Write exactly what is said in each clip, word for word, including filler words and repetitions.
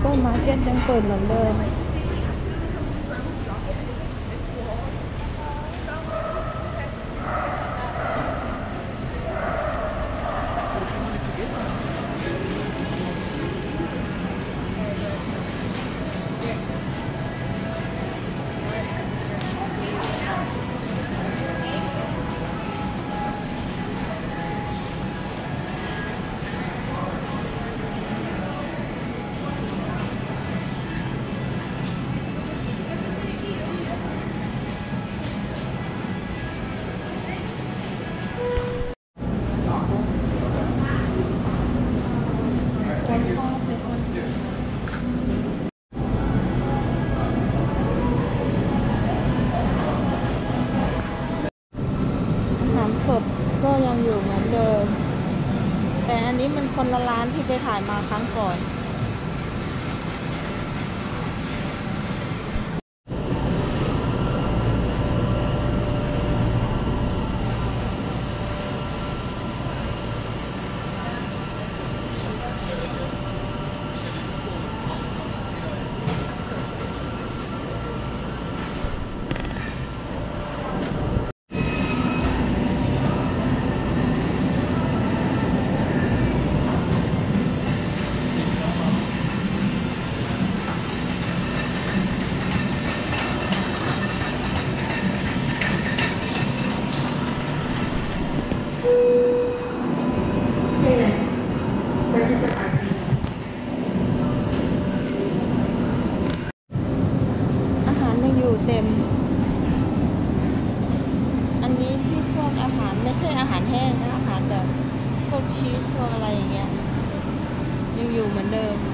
ปอร์มาร์เก็ตยังเปิดเหมือนเดิมสดก็ยังอยู่เหมือนเดิมแต่อันนี้มันคนละร้านที่ไปถ่ายมาครั้งก่อนเต็มอันนี้ที่พวกอาหารไม่ใช่อาหารแห้งนะอาหารแบบพวกชีสพวกอะไรอย่างเงี้ยยังอยู่เหมือนเดิม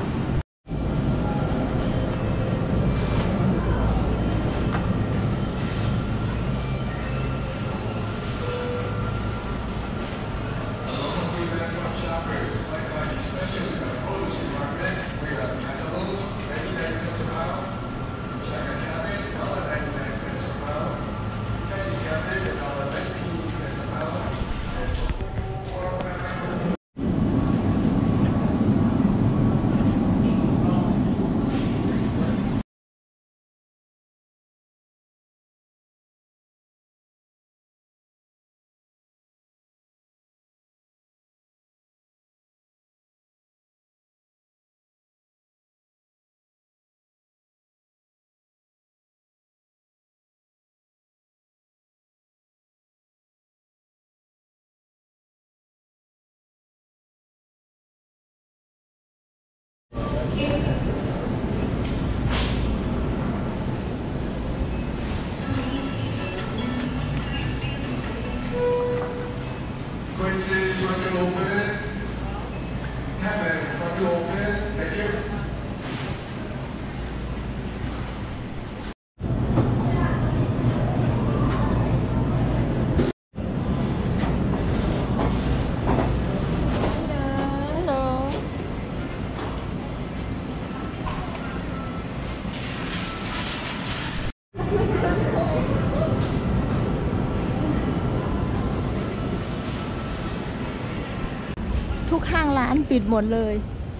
ทุกห้างร้านปิดหมดเลย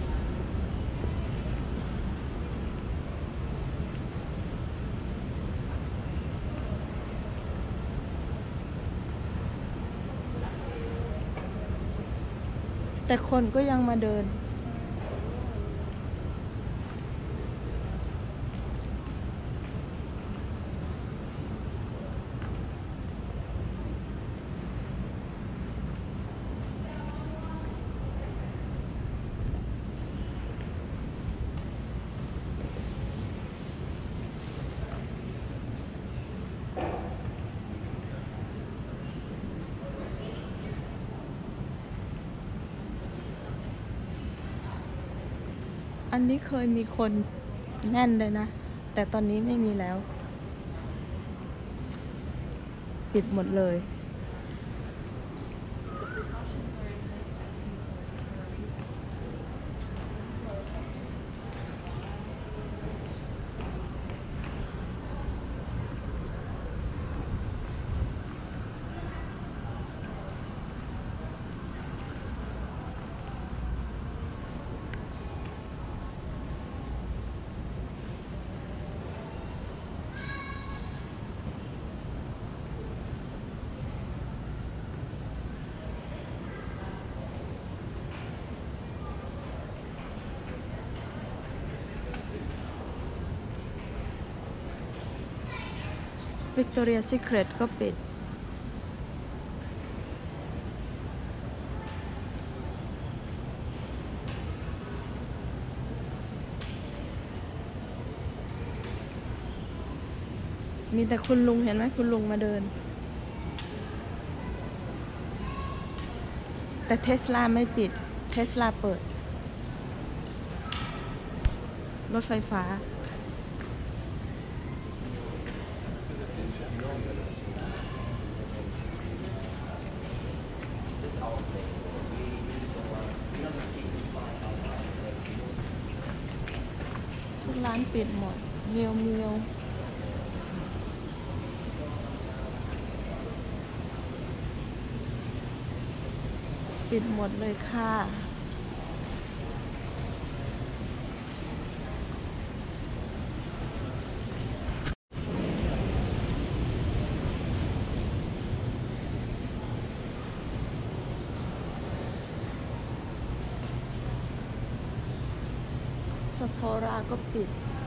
แต่คนก็ยังมาเดินอันนี้เคยมีคนแน่นเลยนะแต่ตอนนี้ไม่มีแล้วปิดหมดเลยวิกตอเรียซีเครตก็ปิดมีแต่คุณลุงเห็นไหมคุณลุงมาเดินแต่เทสลาไม่ปิดเทสลาเปิดรถไฟฟ้าทุกร้านปิดหมดเมียวเมียวปิดหมดเลยค่ะซาฟอราก็ปิด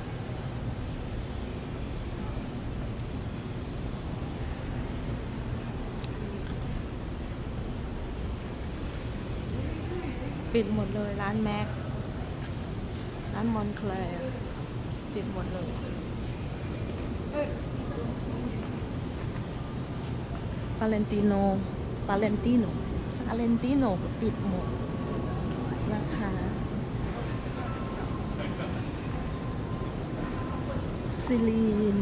ปิดหมดเลยร้านแม็กร้านมอนแคลร์ปิดหมดเลยปาเลนติโนปาเลนติโนปาเลนติโนก็ปิดหมดนะคะซิลีน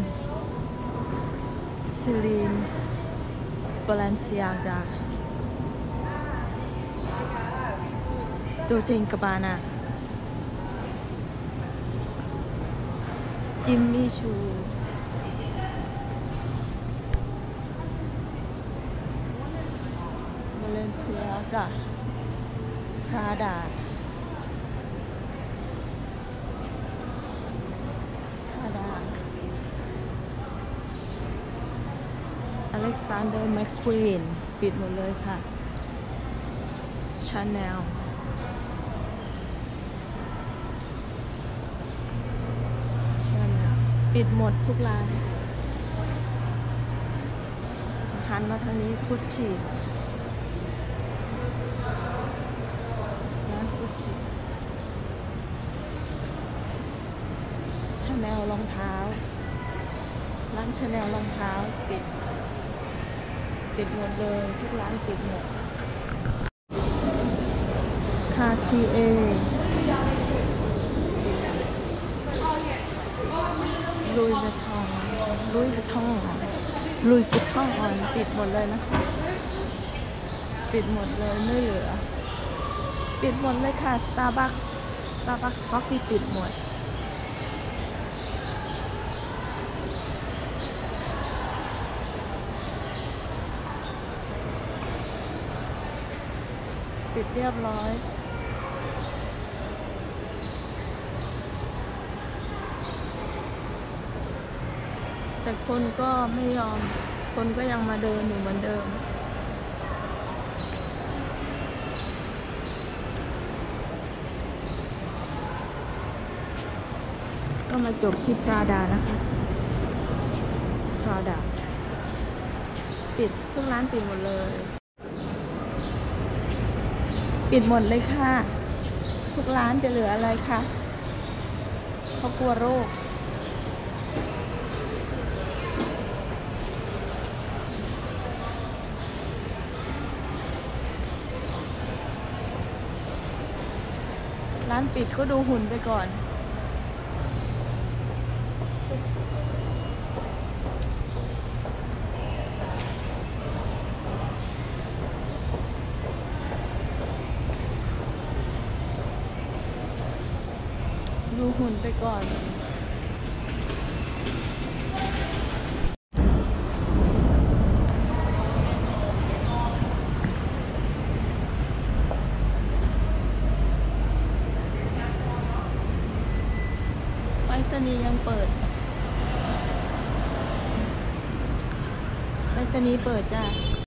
ซิลีนบาเลนเซียกาโดเจนกาบานาจิมมี่ชูบาเลนเซียกาพราดาพราดาอเล็กซานเดอร์แมคควีนปิดหมดเลยค่ะชาแนลปิดหมดทุกร้านหันมาทางนี้กุชชี่ร้านกุชชี่ชาแนลรองเท้าร้านชาแนลรองเท้าปิดปิดหมดเลยทุกร้านปิดหมดคาทีเอลุยส์ทองลุยส์ทองลุยส์ทองปิดหมดเลยนะคะปิดหมดเลยไม่เหลือปิดหมดเลยค่ะ Starbucks Starbucks Coffee ปิดหมดปิดเรียบร้อยแต่คนก็ไม่ยอมคนก็ยังมาเดินอยู่เหมือนเดิมก็มาจบที่พราดานะคะพราดาปิดทุกร้านปิดหมดเลยปิดหมดเลยค่ะทุกร้านจะเหลืออะไรคะเขากลัวโรคร้านปิดก็ดูหุ่นไปก่อนดูหุ่นไปก่อนไปรษณีย์ยังเปิดไปรษณีย์เปิดจ้ะ